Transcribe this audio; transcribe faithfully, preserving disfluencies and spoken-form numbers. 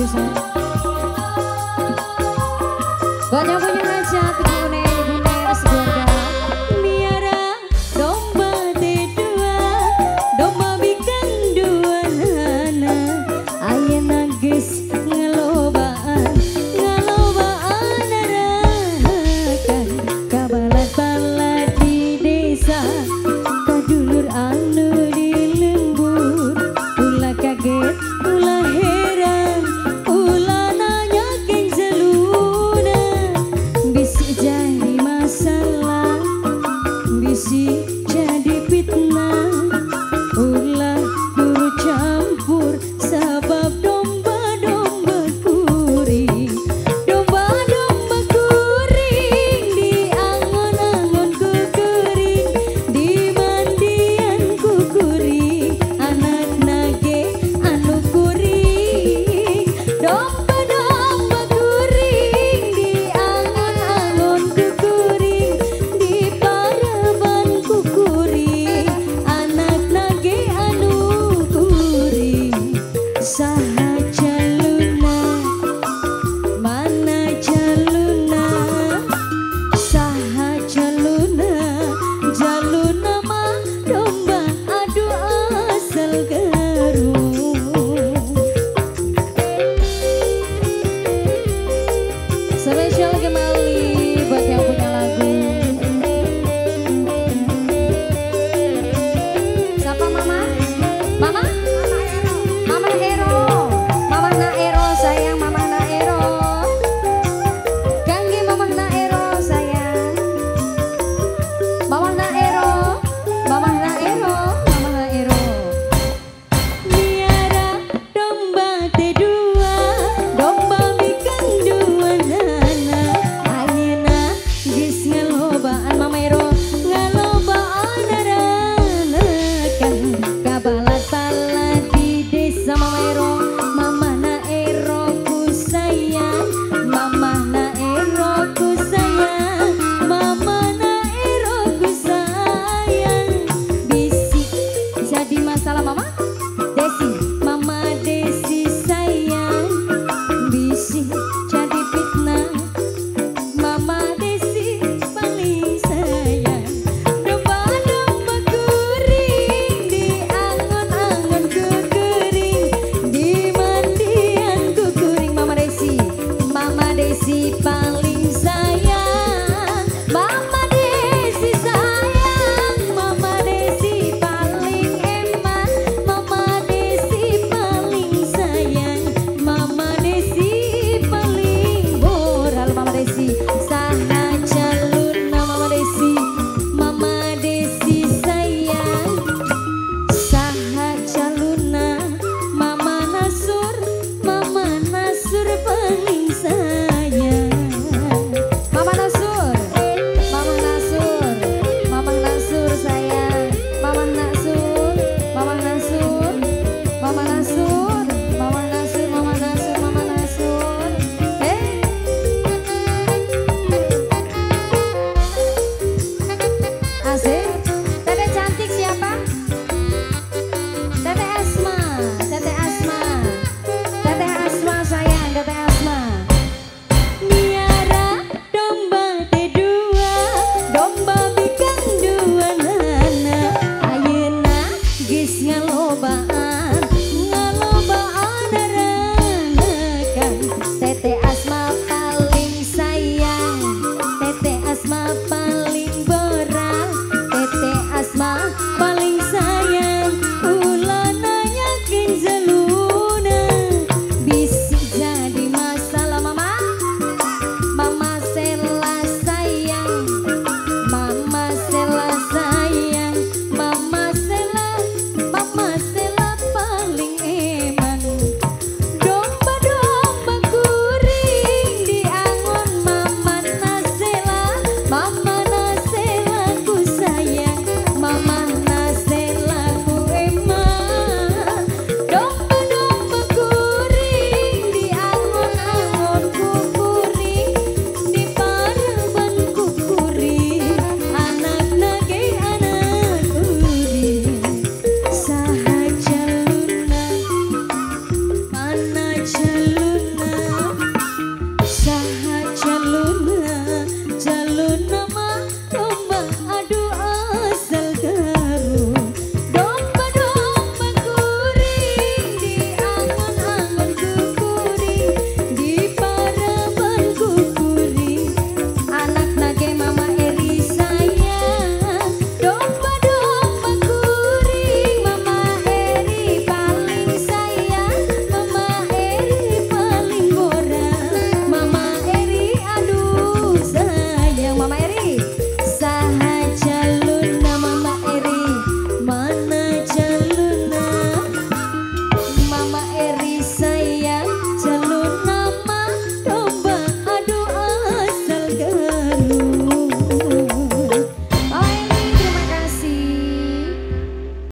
pemirsa. Buat yang punya hajat, ibu ner, ibu ner, sekeluarga. Miara domba dua, domba bikin dua nana. Ayah nangis ngelobaan, ngelobaan narakan. Kabalat-balat di desa, kadulur anu di lembur. Ulah kaget, ulah heran, ulah nanya geng zeluna. Bisi jadi masalah, bisi jadi fitnah. Ulah dulu campur sebab domba-domba kuring. Domba-domba kuring di angon-angon ku kering, di mandian ku kuring, anak nage anu kuring. Domba-domba kuring di angon-angon ku kuring, di paraban ku kuring, anak nage anu kuring. Saha jaluna, mana jaluna, saha jaluna, jaluna mah domba adu asal garung. Spesial kembali buat yang punya lagu. Siapa mama? Mama? Mama Ero. Mama Naero sayang, Mama Naero. Kangge Mama Naero sayang. Mama Naero. Mama Naero. Mama Naero. Miara domba dua, domba bikin dua nana. Ayeuna geus ngalobaan Mama Ero, ngalobaan narakan. Kabalat-balat di desa Mama Ero, Mama Naero ku sayang, Mama Naero ku sayang, Mama Naero ku sayang. Bisi jadi masalah Mama Desi, Mama Desi sayang. Bisi jadi fitnah, Mama Desi paling sayang. Domba-domba kuring di angon-angon ku kering, di mandian ku kuring. Mama Desi, Mama Desi paling sayang. Mama Desi sayang, Mama Desi paling eman, Mama Desi paling sayang, Mama Desi paling moral. Mama Desi saha jaluna, Mama Desi, Mama Desi sayang. Saha jaluna, Mama Nasur, Mama Nasur paling sayang. Mama Nasur, Mama Nasur, Mama Nasur sayang. Mama Nasur, Mama Nasur, Mama Nasur, Mama Nasur, Mama Nasur, Mama Nasur. Eh, asik. Tete cantik siapa? Tete Asma, Tete Asma, Tete Asma sayang, Tete Asma.